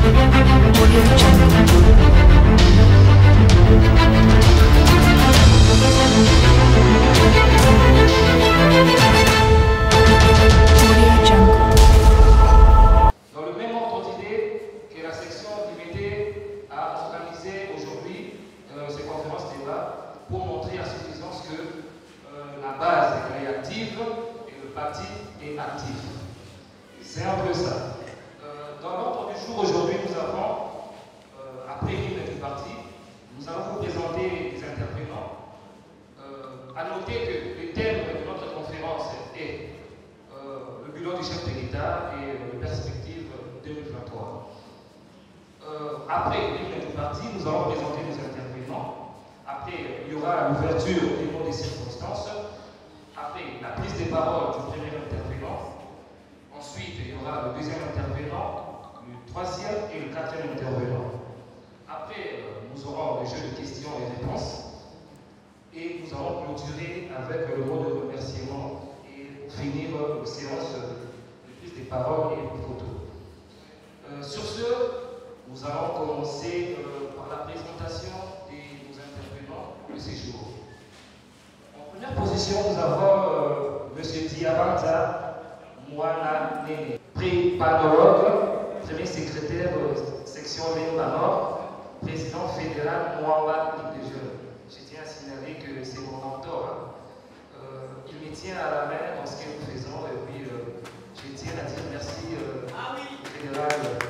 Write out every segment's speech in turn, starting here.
C'est un peu ça. Dans l'ordre du jour, aujourd'hui, nous avons, après l'hymne du parti, nous allons vous présenter des intervenants. À noter que le thème de notre conférence est le bilan du chef de l'État et les perspectives 2023. Après l'hymne du parti, nous allons présenter nos intervenants. Après, il y aura l'ouverture des mots des circonstances. Après, la prise de parole du premier intervenant. Ensuite, il y aura le deuxième intervenant, le troisième et le quatrième intervenant. Après, nous aurons le jeu de questions et réponses. Et nous allons clôturer avec le mot de remerciement et finir la séance de prise de parole et de photos. Sur ce, nous allons commencer par la présentation de nos intervenants de ce jour. En première position, nous avons M. Diabanta Mwana Nene, pré-panologue, premier secrétaire section Lemba Nord, président fédéral Mwamba Ligue des Jeunes. Je tiens à signaler que c'est mon mentor. Il me tient à la main dans ce que nous faisons et puis je tiens à dire merci au fédéral.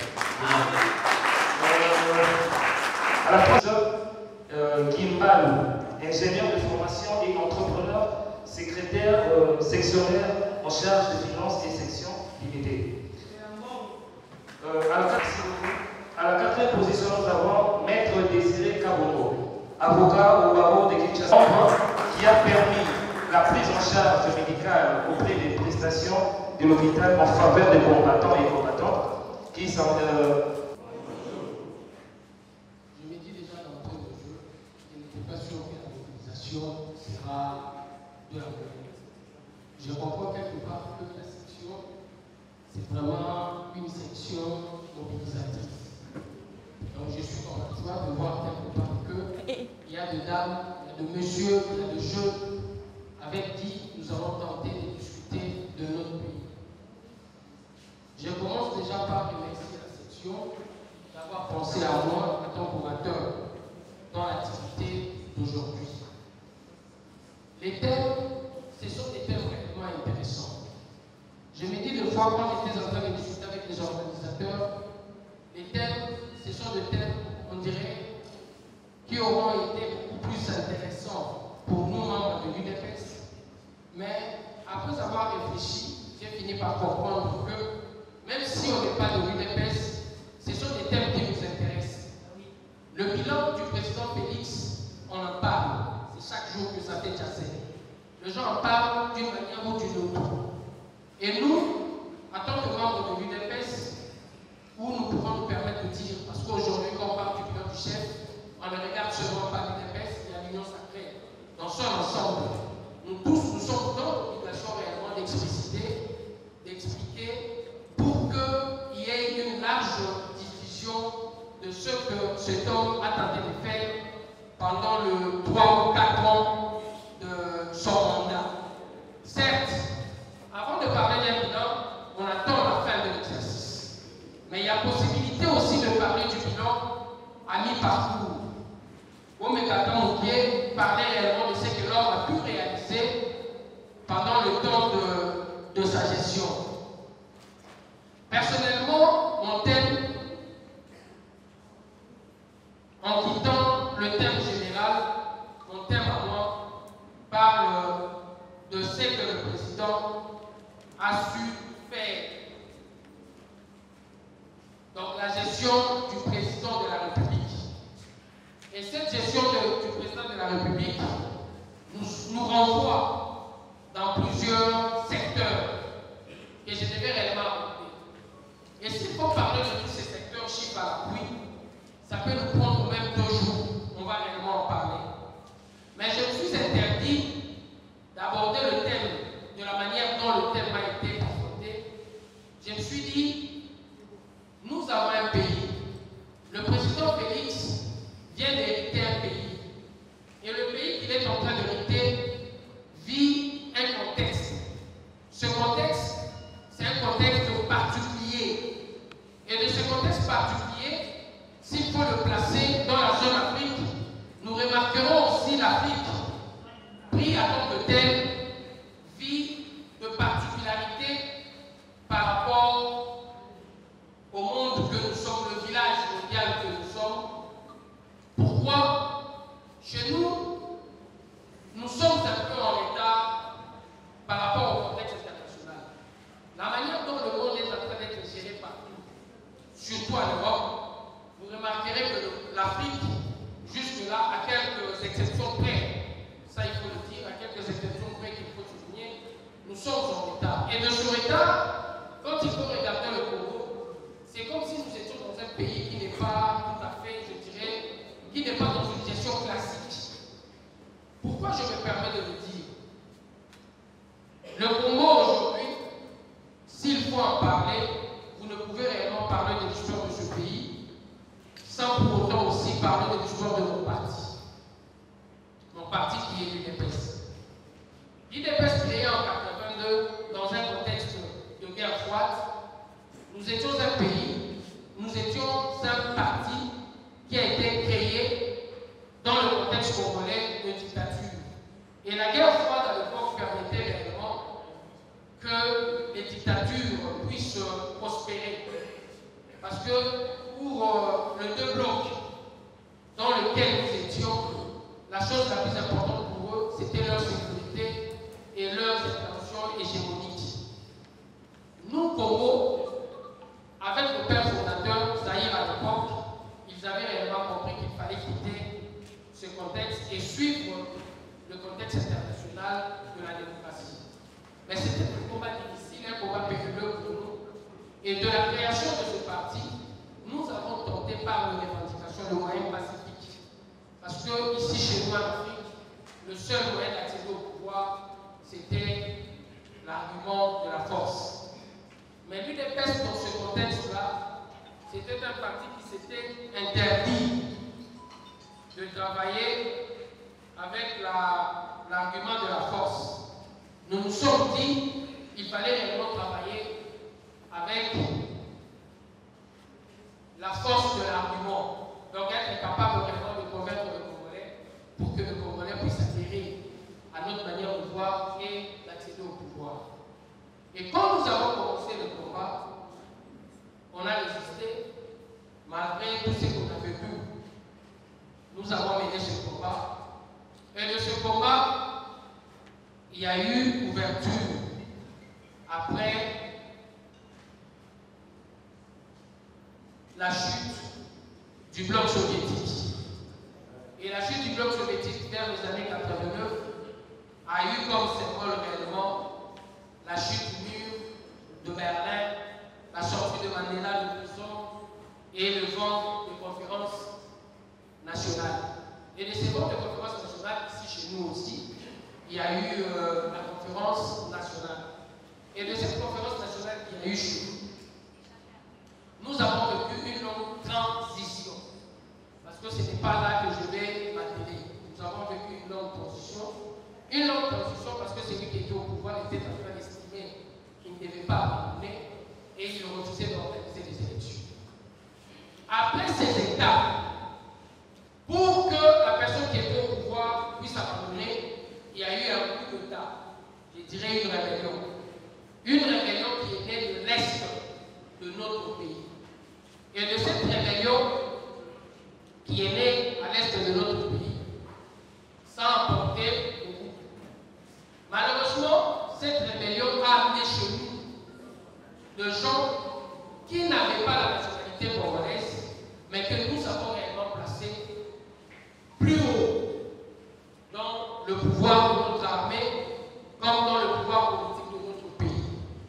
À la prochaine, Gimbal, ingénieur de formation et entrepreneur, secrétaire sectionnaire en charge de finances et section limitée. À la quatrième position, nous avons Maître Désiré Kabono, avocat au barreau de Kinshasa, qui a permis la prise en charge médicale auprès des prestations de l'hôpital en faveur des combattants et combattantes qui sont... Je me dis déjà d'entrée de jeu, je n'étais pas sûr que la mobilisation sera de la même. Je comprends quelque part que la section, c'est vraiment une section mobilisatrice. Donc je suis en joie de voir quelque part qu'il y a des dames, il y a de messieurs, il y a de jeunes avec qui nous allons tenter de discuter de notre pays. Je commence déjà par remercier la section d'avoir pensé à moi en tant qu'orateur dans l'activité d'aujourd'hui. Les thèmes, ce sont des thèmes vraiment intéressants. Je me dis des fois, quand j'étais en train de discuter avec les organisateurs, les thèmes, ce sont des thèmes, on dirait, qui auront été beaucoup plus intéressants pour nous, membres de l'UDPS. Mais après avoir réfléchi, j'ai fini par comprendre que, même si on n'est pas de l'UDPS, ce sont des thèmes qui nous intéressent. Le bilan du président Félix, on en parle. C'est chaque jour que ça fait chasser. Les gens en parlent d'une manière ou d'une autre. Et nous, en tant que membres de l'UDPS, où nous pouvons nous permettre de dire, parce qu'aujourd'hui, quand on parle du bilan du chef, on ne regarde seulement pas l'UDPS, il y a l'Union sacrée. Dans son ensemble, nous tous, nous sommes dans l'obligation réellement d'expliciter, d'expliquer, pour qu'il y ait une large diffusion de ce que cet homme a tenté de faire pendant le 3 ou 4 ans de son mandat. Certes, avant de parler d'un bilan, on attend la fin de l'exercice. Mais il y a possibilité aussi de parler du bilan à mi-parcours. Omega Kamoukié parlait réellement de ce que l'homme a pu réaliser pendant le temps de sa gestion. Personnellement, mon thème, en quittant le thème général, mon thème à moi parle de ce que le président a su faire. Donc la gestion du président de la République. Et cette gestion du président de la République nous renvoie dans plusieurs secteurs que je devais réellement aborder. Et s'il faut parler de tous ces secteurs chiffres à l'appui, ça peut nous prendre même 2 jours. On va réellement en parler. Mais je me suis interdit d'aborder le thème de la manière dont le thème a été présenté. Je me suis dit, nous avons un pays particulier, s'il faut le placer dans la zone Afrique, nous remarquerons aussi l'Afrique, pris à tant que tel, vit de particularités par rapport au monde que nous sommes, le village mondial que nous sommes. Pourquoi? Chez nous, nous sommes un peu en retard par rapport au contexte international. La manière dont le monde est en train d'être géré partout, surtout en Europe, vous remarquerez que l'Afrique, jusque-là, à quelques exceptions près, ça il faut le dire, à quelques exceptions près qu'il faut souligner, nous sommes en retard. Et de ce retard, quand il faut regarder le Congo, c'est comme si nous étions dans un pays qui n'est pas tout à fait, je dirais, qui n'est pas dans une gestion classique. Pourquoi je me permets de le dire? Le Congo aujourd'hui, s'il faut en parler, vous ne pouvez réellement parler de l'histoire de ce pays sans pour autant aussi parler de l'histoire de mon parti. Mon parti qui est l'UDPS. L'UDPS créé en 1982 dans un contexte de guerre froide. Nous étions un pays, nous étions un parti qui a été créé dans le contexte congolais de dictature. Et la guerre froide à l'époque permettait réellement que les dictatures puissent prospérer. Parce que pour le deux blocs dans lesquels nous étions, la chose la plus importante pour eux, c'était leur sécurité et leurs intentions hégémoniques. Nous, Congo, avec le père fondateur, Zahir à l'époque, ils avaient réellement compris qu'il fallait quitter ce contexte et suivre le contexte international de la démocratie. Mais c'était un combat difficile, un combat périlleux pour nous. Et de la création de ce parti, nous avons tenté par nos revendications le moyen pacifique. Parce que ici, chez nous en Afrique, le seul moyen d'accéder au pouvoir, c'était l'argument de la force. Mais l'UDPS, dans ce contexte-là, c'était un parti qui s'était interdit de travailler avec l'argument de la force. Nous nous sommes dit qu'il fallait réellement travailler avec la force de l'argument. Donc être capable vraiment de convaincre le Congolais pour que le Congolais puisse adhérer à notre manière de voir et d'accéder au pouvoir. Et quand nous avons commencé le combat, on a résisté malgré tout ce qu'on a vécu. Nous avons mené ce combat. Et de ce combat, il y a eu ouverture après la chute du bloc soviétique. Et la chute du bloc soviétique vers les années 89 a eu comme symbole réellement la chute du mur de Berlin, la sortie de Mandela de prison et le vent des conférences nationales. Et de ces vents de conférences nationales, ici chez nous aussi, il y a eu la conférence nationale. Et de cette conférence nationale qu'il y a eu chez nous, nous avons vécu une longue transition. Parce que ce n'est pas là que je vais m'atteler. Nous avons vécu une longue transition. Une longue transition parce que celui qui était au pouvoir était en train d'estimer qu'il ne devait pas abandonner et il refusait d'organiser des élections. Après ces étapes, pour que la personne qui était au pouvoir puisse abandonner, il y a eu un coup d'État, je dirais une rébellion. Une rébellion qui est née de l'Est de notre pays. Et de cette rébellion qui est née à l'Est de notre pays, ça a emporté beaucoup. Malheureusement, cette rébellion a amené chez nous de gens qui n'avaient pas la nationalité congolaise, mais que nous avons réellement placés plus haut dans le pouvoir de notre armée comme dans le pouvoir politique de notre pays.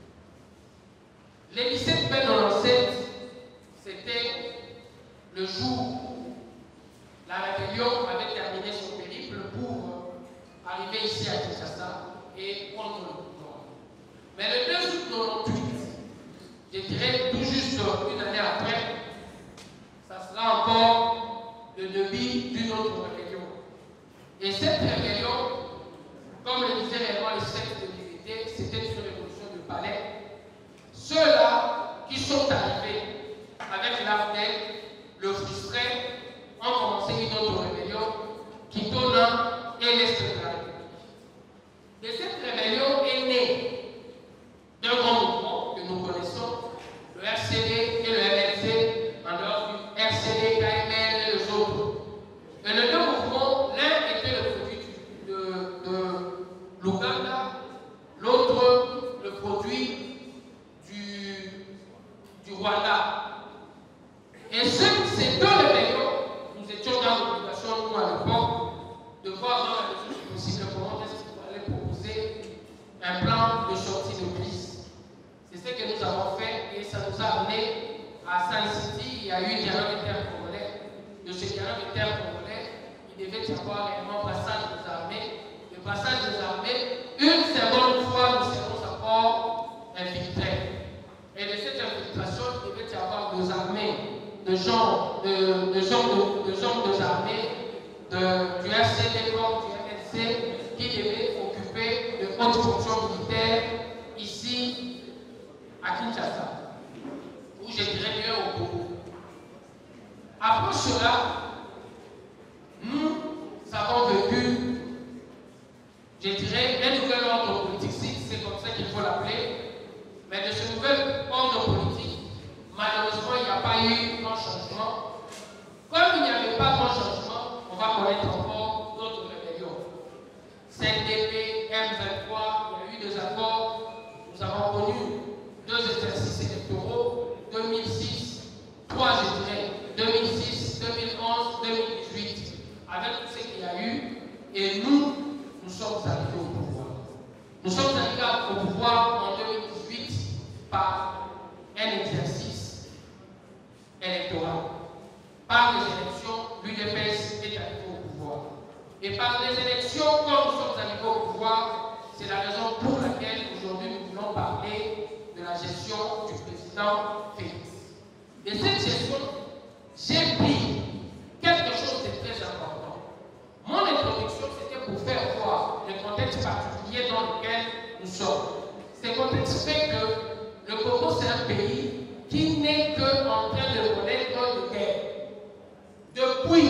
Les 17 mai 97, c'était le jour où la rébellion avait terminé son périple pour arriver ici à Kinshasa et prendre le pouvoir. Mais le 2 août 98, je dirais tout juste une année après, ça sera encore le début d'une autre rébellion. Et cette rébellion, comme le disait réellement le chef de l'unité, c'était une révolution de palais. Ceux-là qui sont arrivés avec l'AFDEL a eu dialogue intercongolais. De ce dialogue intercongolais, il devait y avoir réellement passage des armées. Le passage des armées, une seconde fois, nous serons encore infiltrés. Et de cette infiltration, il devait y avoir deux armées, de gens des armées, du RCD comme du RNC, qui devaient occuper de hautes fonctions militaires ici à Kinshasa, où je dirais bien au Congo. Après cela, nous avons vécu, je dirais, un nouvel ordre politique, c'est comme ça qu'il faut l'appeler. Mais de ce nouvel ordre politique, malheureusement, il n'y a pas eu grand changement. Comme il n'y avait pas grand changement, on va connaître encore d'autres rébellions. CNDP, M23, il y a eu des accords. Nous avons connu 2 exercices électoraux, 2006, 3 je dirais, 2006, 2011, 2018, avec tout ce qu'il y a eu. Et nous sommes arrivés au pouvoir. Nous sommes arrivés au pouvoir en 2018 par un exercice électoral. Par les élections, l'UDPS est arrivé au pouvoir. Et par les élections, quand nous sommes arrivés au pouvoir, c'est la raison pour laquelle aujourd'hui nous voulons parler de la gestion du président Félix. De cette gestion, j'ai pris quelque chose de très important. Mon introduction, c'était pour faire voir le contexte particulier dans lequel nous sommes. Ce contexte fait que le Congo, c'est un pays qui n'est qu'en train de connaître une guerre. Depuis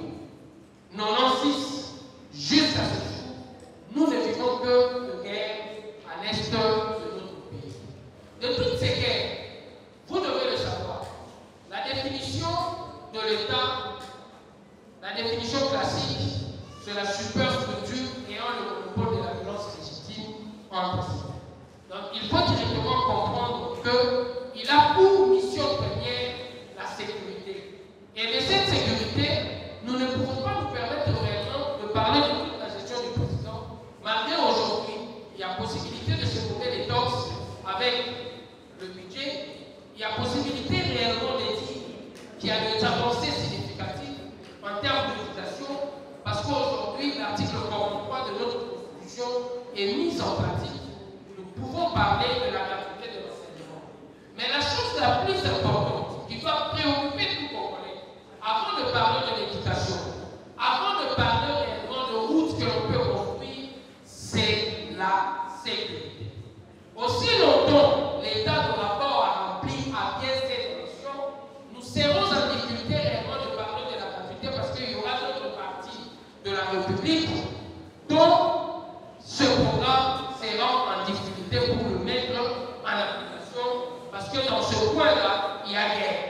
1996 jusqu'à ce jour, nous ne vivons que de guerre à l'est de notre pays. De toutes ces guerres, vous devez le savoir. La définition de l'État, la définition classique, c'est la superstructure ayant le monopole de la violence légitime en principe. Donc il faut directement comprendre qu'il a pour mission première la sécurité. Et de cette sécurité, nous ne pouvons pas nous permettre réellement de parler de toute la gestion du président, malgré aujourd'hui, il y a possibilité de se couper les torses avec le budget, il y a possibilité réellement de dire qu'il y a des avancées significatives en termes d'utilisation, parce qu'aujourd'hui, l'article 43 de notre Constitution est mis en pratique. Nous pouvons parler de la gratuité de l'enseignement. Mais la chose la plus importante qui doit préoccuper tout Congolais, avant de parler de l'éducation, avant de parler réellement de routes que l'on peut construire, c'est la sécurité. Aussi longtemps l'État n'aura pas rempli à bien ses fonctions, nous serons en difficulté réellement de parler de la gratuité parce qu'il y aura d'autres parties de la République dont ce programme sera en difficulté pour le mettre en application parce que dans ce coin-là, il y a guerre.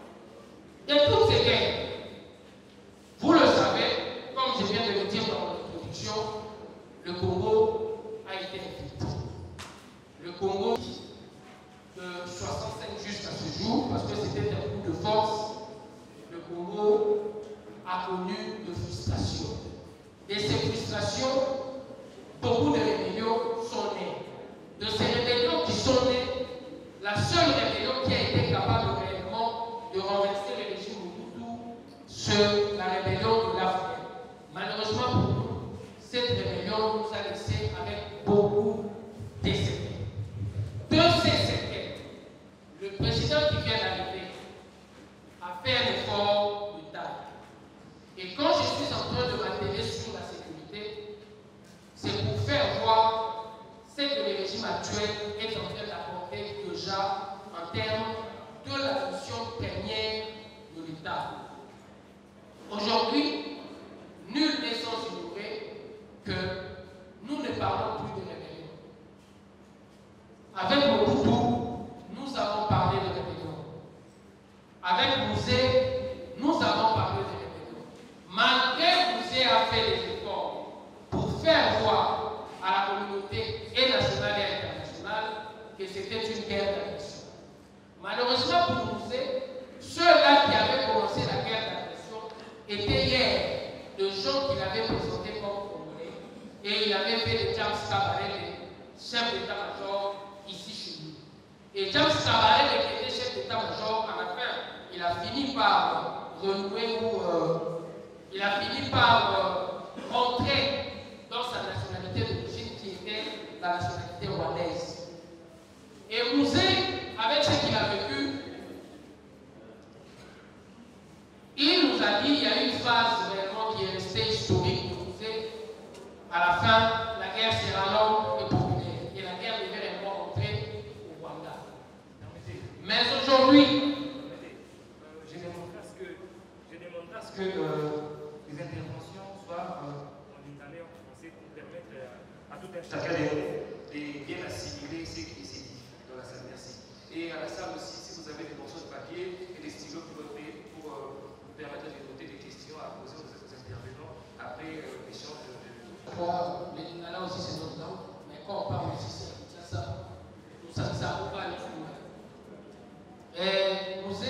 Et toutes ces guerres, vous le savez, comme je viens de le dire dans l'introduction, le Congo a été infiltré. Le Congo, de 65 jusqu'à ce jour, parce que c'était un coup de force, le Congo a connu de frustration. Et ces frustrations, beaucoup de rébellions sont nées. De ces rébellions qui sont nées, la seule rébellion qui a été capable réellement de renverser le régime Mobutu, c'est la rébellion de l'Afrique. Malheureusement pour nous, cette rébellion nous a laissé avec beaucoup de séquelles. De ces séquelles, le président qui vient d'arriver a fait un effort de taille. Et quand je suis en train de m'atteler sur la sécurité, c'est pour faire voir ce que le régime actuel est en train d'apporter déjà en termes de la mission première de l'État. Aujourd'hui, nul n'est sans ignorer que nous ne parlons plus de rébellion. Avec Mobutu, nous avons parlé de rébellion. Avec Mouzé, nous avons parlé de rébellion. Malgré Mouzé a fait des efforts pour faire voir à la communauté et nationale et internationale que c'était une guerre d'agression. Malheureusement pour Mouzé, ceux-là qui avaient commencé la guerre d'agression étaient hier de gens qu'il avait présentés comme Congolais et il avait fait de James Kabarebe chef d'état-major ici chez nous. Et James Kabarebe qui était chef d'état-major, à la fin, il a fini finit par rentrer dans sa nationalité d'origine qui était la nationalité rwandaise. Et Mouzé, avec ce qu'il a vécu, il nous a dit qu'il y a une phase réellement qui est restée historique pour Mouzé. À la fin, la guerre sera longue et populaire. Et la guerre devait réellement rentrer au Rwanda. Mais aujourd'hui, je demande à ce que les interventions soient en italien, en français, pour permettre à tout un chacun de bien assimiler ce qui s'est dit dans la salle. Merci. Et à la salle aussi, si vous avez des morceaux de papier et des stylos pour permettre de noter des questions à poser aux intervenants après l'échange de... Les Lingala aussi c'est notre langue, mais quand on parle aussi c'est ça. Tout ça, ça on va aller plus loin. Et Mouzé,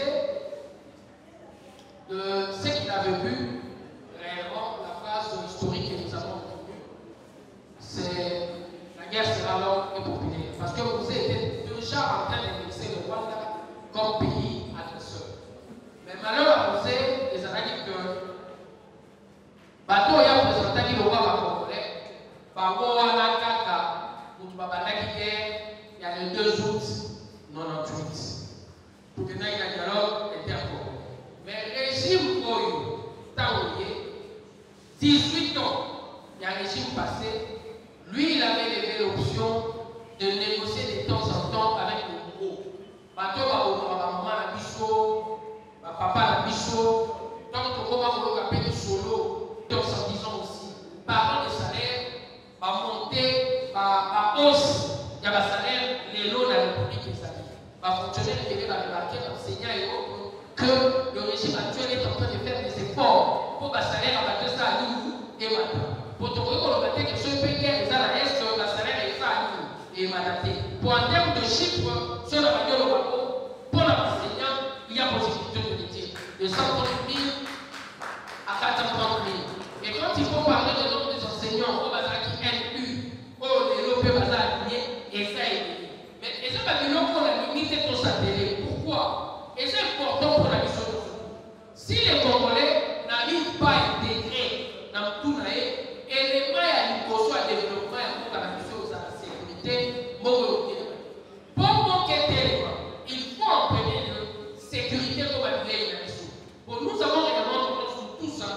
de ce qu'il a vécu, réellement, la phase historique que nous avons vécue, c'est la guerre sera longue et populaire. Parce que Mouzé était déjà en train d'indexer le Rwanda comme pays agresseur. Mais malheureusement, Mouzé, les a dit que bateau ya présenté le roi congolais, Bango wana kaka, il y a le 2 août 98. Pour que nous ayons un dialogue intercongolais. Mais le régime Oyo, Taouye, 18 ans, il y a un régime passé, lui il avait levé l'option de négocier de temps en temps avec le gros. Bateau maman la bicho, papa la bicho, donc comment on appelle le solo, donc en disant aussi, parlant de salaire, va monter, va hausse, il y a un salaire, les lots dans la République des Amis. Va fonctionner, il va remarquer, l'enseignant et autres, que le régime actuel est en train de faire des efforts pour que le salaire va ça à nous et maintenant. Pour te reconnaître que ce pays est à l'est, le salaire est ça à nous et maintenant. Pour en termes de chiffres, sur la radio, pour l'enseignant, il y a possibilité de dire de 130 000 à 430 000. Et quand il faut parler de nombre des enseignants, au bazar qui NU, les lopés bazar aligné, et ça est lié. Mais ça va dire qu'on a limité ton satellite. Pourquoi? Et c'est important pour la mission de ce coup. Si les Congolais n'arrivent pas à intégrer dans tout naïe, et les mailles à l'imposion à développement et pour la mission de la sécurité, il faut en premier lieu sécurité pour la mission. Pour nous avons réellement tout ça.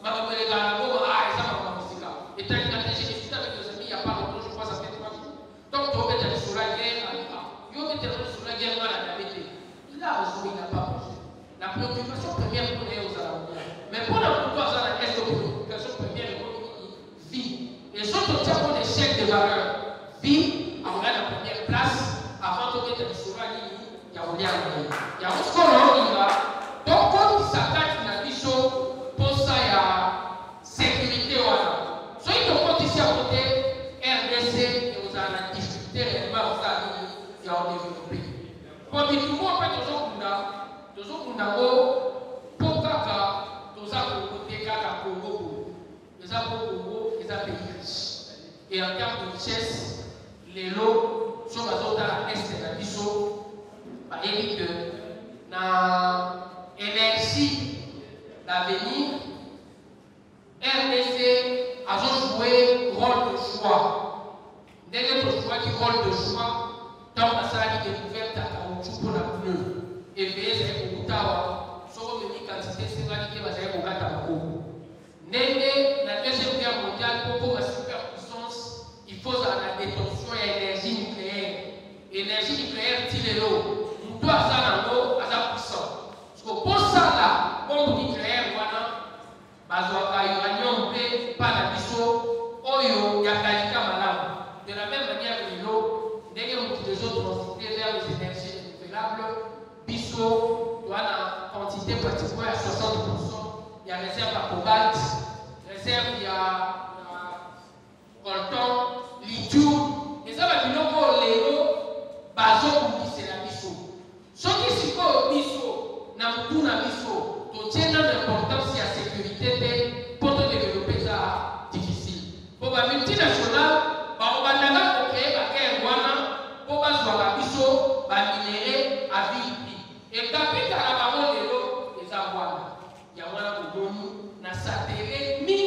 Et j'ai discuté avec des amis il n'y a pas longtemps, je crois, ça fait 3 jours. Donc, tu vas mettre sur la guerre, tu vas mettre sur la guerre, il a raison, il n'a pas bougé. La préoccupation première pour les aux Arabiens. Mais pour la plupart, ça n'a pas de préoccupation première, vie. Et surtout, tu as pour des chèques de valeur. Vie, on a la première place, avant de mettre sur la ligne, il y a un lien. Il y a un score, il va. Donc, quand il s'attaque, il a dit chaud, pour ça, il y a sécurité. Voilà. Soit il compte ici à côté, RDC, et vous avez la difficulté réellement, vous avez il y a développé. Pour dire tout le monde, toujours pour Kaka, tous ça pour côté Kaka Congo, les Congo, les pays riches. Et en termes de richesse, les lots sont dans l'est de la Bisso, par exemple, dans l'énergie d'avenir, RDC a joué rôle de choix. Dès notre choix qui rôle de choix, dans la salle qui découverte à caoutchouc pour la pneu. Et veillez, c'est pour Tawa. Sur une quantité, c'est là qui va être au Gatabako. Néné, la deuxième guerre mondiale, pour la superpuissance, il faut la détention et l'énergie nucléaire. Énergie nucléaire, tire l'eau. Nous devons avoir l'eau à sa puissance. Parce que pour ça, là, bombe nucléaire, voilà, bazoaka uranium, pas la biso, oyo, yakalika malam. De la même manière que l'eau, dès que nous utilisons transiter vers les énergies renouvelables, biso doit la quantité pratiquement à 60%. Il y a réserve à cobalt, réserve il y a coltan, lithium. Et ça va dire que l'élo, bazo pour c'est la biso. Ce qui s'y fait biso, n'a tout na biso, tu tiens l'importance de la sécurité pour te développer ça difficile. Pour la multinationale, on va d'abord créer la guerre pour la biso, va minérer à vie. Et quand il y a la parole de l'eau, les avoirs, il y a un satellite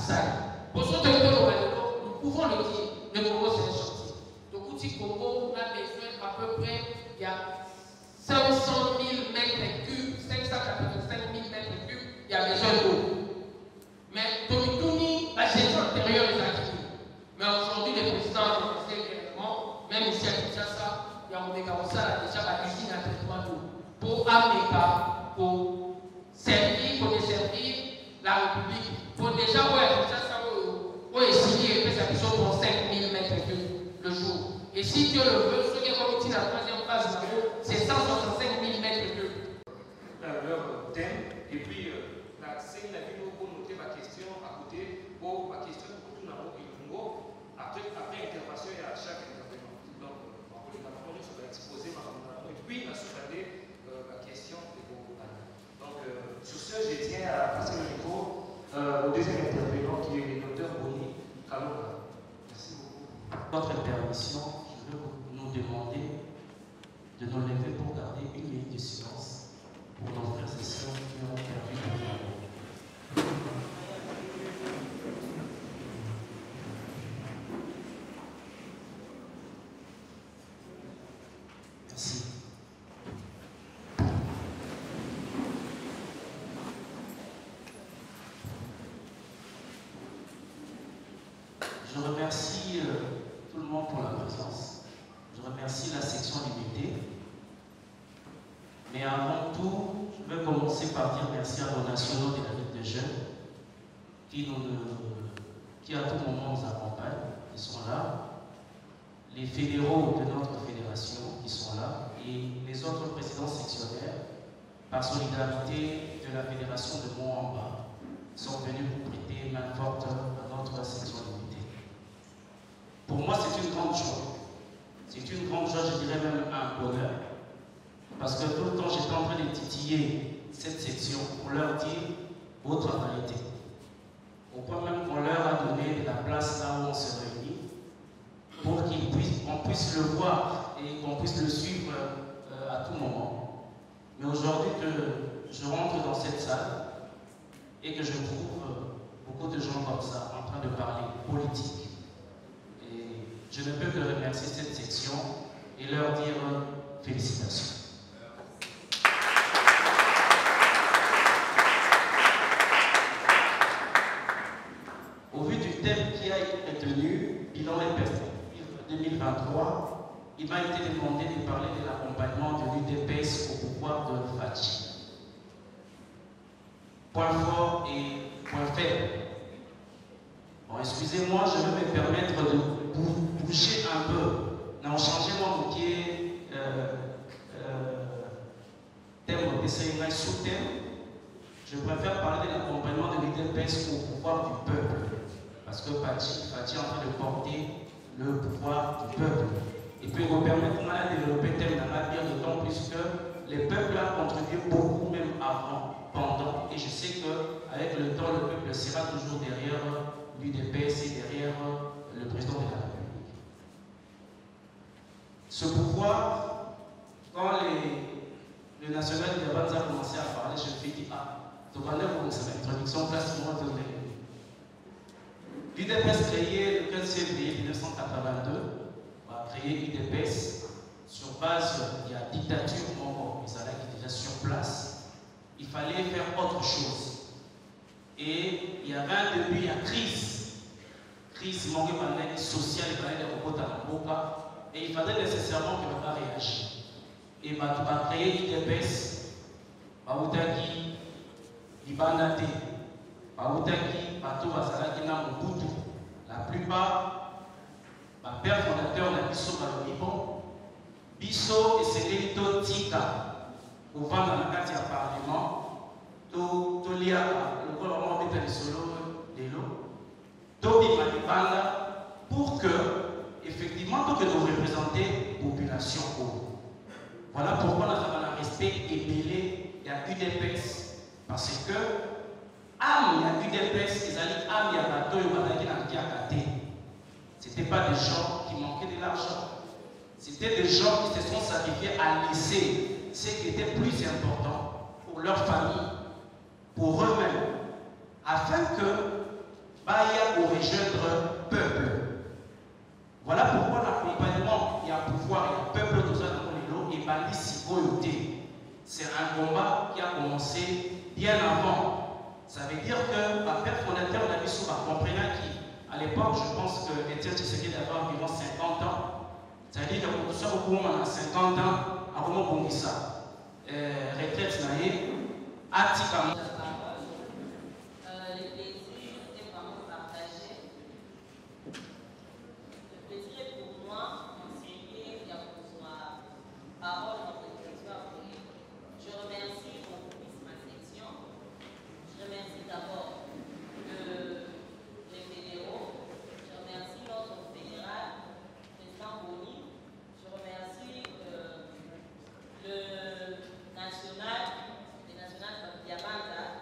Sahel. Pour ce nous pouvons le dire, le Congo c'est un chantier. Donc, outil Congo, on a besoin à peu près, il y a 500 000 mètres cubes, 585 000 mètres cubes, il y a besoin d'eau. Mais Tomitouni, la gestion antérieure est acquis. Mais aujourd'hui, les présidents ont commencé réellement, même ici à Kinshasa, il y a Omega Ossa, déjà la usine à traitement d'eau. Pour América, pour servir, pour desservir la République, pour déjà, Kinshasa, pour essayer de faire sa mission pour 5 000 mètres cubes le jour. Et si Dieu le veut, ce qui est comme la troisième phase, c'est 165 000 mètres cubes. Leur thème, et puis la scène la vidéo pour noter ma question à côté, pour ma question pour tout le monde, après intervention, il y a chaque intervenant. Donc, les intervenants se va exposer et puis à soulever la question de vos panneaux. Donc, sur ce, je tiens à passer le micro au deuxième intervenant qui est le docteur Boni Kalonga. Merci beaucoup. Votre permission, je vais nous demander de nous lever pour garder une minute de silence pour nos frères et sœurs qui ont perdu leur vie. Merci. Je remercie tout le monde pour la présence. Je remercie la section limitée. Mais avant tout, je vais commencer par dire merci à nos nationaux de la Ligue des jeunes qui à tout moment nous accompagnent, qui sont là, les fédéraux de notre fédération qui sont là et les autres présidents sectionnaires, par solidarité de la fédération de Moamba, sont venus pour prêter main forte à notre section limitée. Pour moi, c'est une grande joie. C'est une grande joie, je dirais même un bonheur. Parce que tout le temps, j'étais en train de titiller cette section pour leur dire votre travaillez. Au point même qu'on leur a donné de la place là où on se réunit pour qu'on puisse le voir et qu'on puisse le suivre à tout moment. Mais aujourd'hui que je rentre dans cette salle et que je trouve beaucoup de gens comme ça en train de parler politique, et je ne peux que remercier cette section et leur dire félicitations. Au vu du thème qui a été retenu, bilan et perspective 2023, il m'a été demandé de parler de l'accompagnement de l'UDPS au pouvoir de Fachi. Point fort et point faible. Bon, excusez-moi, je vais me permettre de bouger un peu, d'en changer mon bouquet, thème de sous-thème. Je préfère parler de l'accompagnement de l'UDPS au pouvoir du peuple. Parce que Fachi est en train de porter le pouvoir du peuple. Et puis, vous permettez de développer le thème dans la vie, d'autant plus que les peuples ont contribué beaucoup, même avant, pendant. Et je sais qu'avec le temps, le peuple sera toujours derrière l'UDPS et derrière le président de la République. Ce pouvoir, quand le national de Gabanza a commencé à parler, je me suis dit, donc on a commencé l'introduction, place pour moi de l'UDPS créé le 15 février 1982, a créé l'UDPS sur base de la dictature Moko Ezala qui est déjà sur place. Il fallait faire autre chose. Et il y avait un début, il y a crise sociale, et il fallait nécessairement que l'on réagisse. Et il a créé l'UDPS, Baoutaki, Libanate, Baoutaki, Bato Bazalaki na Mobutu. La plupart, le père fondateur de Bisso Balobibon, Bisso et Selito Tika, au vent dans la carte du Parlement, Tolia, le gouvernement de Solo de l'eau, Tobi Malibanda, pour que, effectivement, pour que nous représenter la population. Voilà pourquoi nous avons un respect ébélé de la UDPS. Parce que, il y a UDPS, ils allaient il y a bateau, il y a ce n'étaient pas des gens qui manquaient de l'argent. C'était des gens qui se sont sacrifiés à laisser ce qui était plus important pour leur famille, pour eux-mêmes, afin que Baya au rejoindre peuple. Voilà pourquoi l'accompagnement, il y a pouvoir, il y a peuple dans un et Balisi Goyoté. C'est un combat qui a commencé bien avant. Ça veut dire que la père fondateur de la mission va comprendre qu'à l'époque, je pense que Étienne Tshisekedi avait environ 50 ans. Ça veut dire que pour tout ça, au moins à 50 ans, à comment on dit ça retraite naïe, Atika. Le plaisir est vraiment partagé. Le plaisir est pour moi, conseiller Yakouzwa, parole dans le territoire. Je remercie beaucoup ma section. Je remercie d'abord les fédéraux. Je remercie notre fédéral, président Boni. Je remercie le national Diamanda.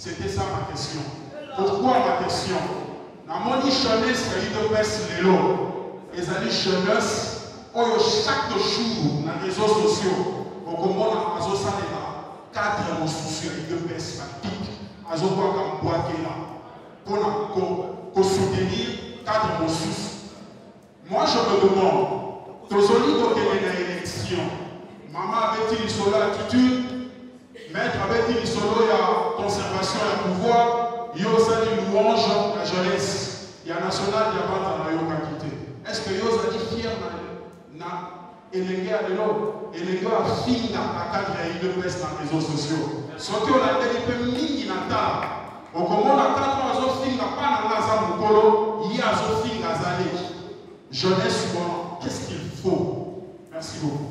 C'était ça ma question. Pourquoi ma question? Dans mon jeunesse, il y a des lélo. Et ça dit jeunesse, chaque jour, dans les réseaux sociaux, on commence à faire ça, cadre mon souci, il y a des personnes. À ce point qu'on boit là, pour soutenir cadre mon souci. Moi, je me demande, Tozoli dans l'élection, maman avait-il une seule attitude, maître avait-il une seule conservation et pouvoir, il y a aussi une louange la jeunesse, il y a national, il y a pas de qualité. Est-ce que vous avez fier et les gars de l'eau, et les gars filent à cadre de presse dans les réseaux sociaux. Ce que on a dit, il y a au comment la cadre de filles n'a pas dans la zone mukolo, il y a un film à Zalé. Jeunesse, qu'est-ce qu'il faut? Merci beaucoup.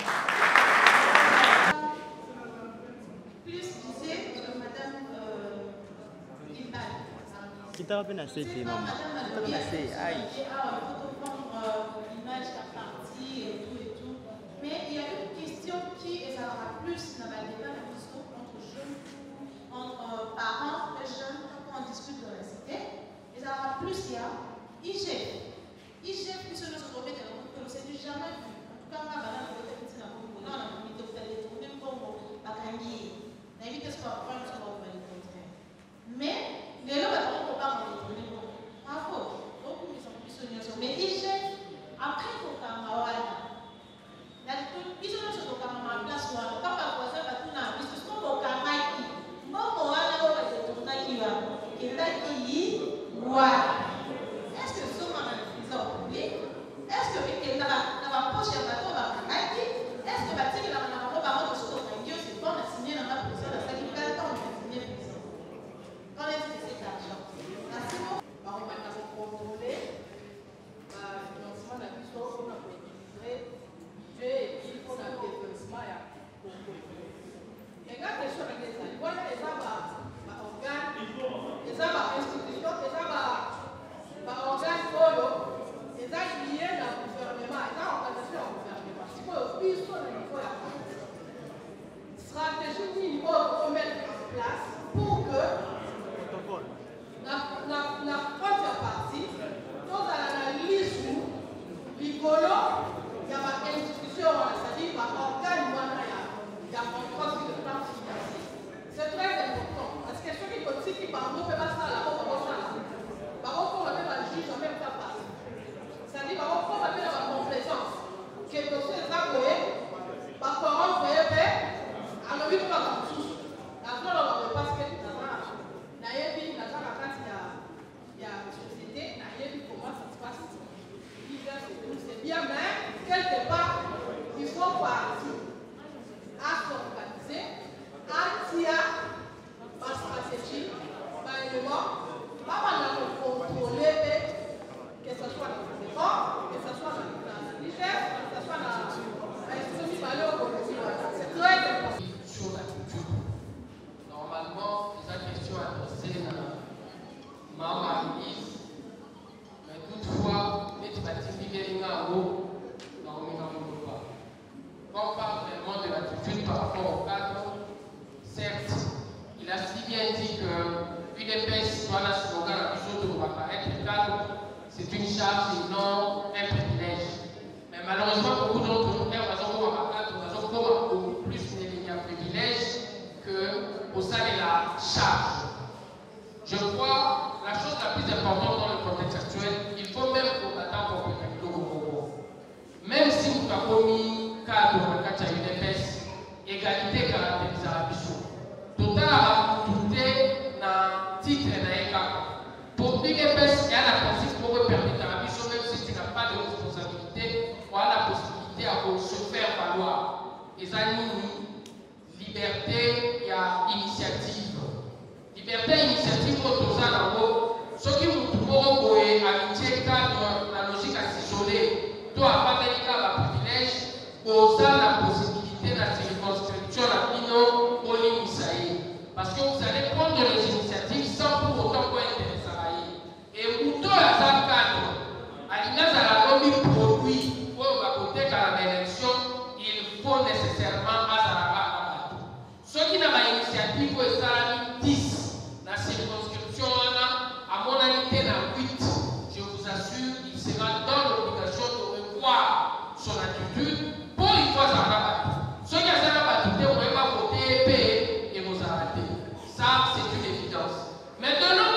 Plus disait Madame Imbal. Qui t'a appelé à cette maman? Madame Aïe. L'image qui a parti et tout. Mais il y a une question qui est ça plus dans la débat entre jeunes, entre parents et jeunes, quand on discute de la cité. Et ça aura plus il y a IGF. IGF, qui se nous retrouve dans le monde, c'est du jamais vu. En tout cas, moi, madame, je vais te dire, on a mis de faire des tournées comme à Kanye. On a mis de se faire prendre sur le monde. Mais, les gens, on ne parle pas de tournées. Bravo. Donc, ils sont plus soigneux. Mais IGF, après, il faut qu'on ait ils sont sur le camera en place. Quand la voisin va tout dans la vie, c'est ce qu'on va au camera qui. Bon, on va aller au retour qui va. Qui est là qui est-ce que ce moment public? Est-ce que dans la poche de bateau va est-ce que va dire que dans la robe de ce c'est bon, on a signé dans la prison, la salle du temps, on a signé prison. Quand est-ce que c'est l'argent? Merci beaucoup. On va contrôler le financement de la puissance qu'on a utilisé. Il faut un développement à contrôler. Et quand les choses sont les voilà, les organes, les institutions, les organes les liés dans le gouvernement, les organisations au gouvernement. Si vous avez sur le niveau de la stratégie qu'il faut mettre en place pour que la première partie, dans l'analyse où l'ICOLO, il y a une institution, c'est-à-dire par organe, il y a un contrôle sur le plan financier. C'est très important. Parce que ceux qui continuent, qui parlent, ne peuvent pas ça là-bas, on va ça là. Par contre, on va faire la juge, on va même pas passer. C'est-à-dire, par contre, on va faire la complaisance. Quelque chose est avoué, par parole, vous voyez, à l'envie de la touche. La fleur, on va pas se faire tout à l'heure. D'ailleurs, il y a une société, d'ailleurs, comment ça se passe. C'est bien, mais quelque part, il faut partir à s'organiser, à tirer ma stratégie, par élément, pas mal de contrôler, que ce soit dans le débat, que ce soit dans l'IGF, que ce soit dans l'institution qui va aller au gouvernement. C'est très important. Sur la culture, normalement, c'est une question adressée à Maman Louise, mais toutefois, les bâtiments viennent en haut, dans le pas. Quand on parle vraiment de l'attitude par rapport au cadre, certes, il a si bien dit que UDPS doit la slogan la plus haute doit être cadre, c'est une charge et non un privilège. Mais malheureusement, beaucoup d'entre nous, beaucoup plus il y a privilège qu'au sein de la charge. Je crois la chose la plus importante dans le contexte actuel, il faut même qu'on attend pour le Congo. Même si vous avez commis cadre dans le cadre de l'UDPS, égalité caractérise la mission. Total a tout dans titre de pour l'UDPS, il y a la possibilité pour permettre à la mission, même si tu n'as pas de responsabilité, on a la possibilité à se faire valoir. Et ça, liberté, il y a initiative. Liberté et initiative pour tout ça là-haut. Ce qui vous trouvent amitié cadre la logique assimilée, toi pas de privilège, aux la possibilité de la circonscription la pino pour l'initier. Parce que vous allez prendre les initiatives sans pour autant quoi intéresser à et vous tous la salle cadre, à l'image à la lobby produit pour côté à l'élection, il faut nécessairement à Saraka. Ceux qui n'ont pas d'initiative pour ça 10. Ça, c'est une évidence. Mais de l'autre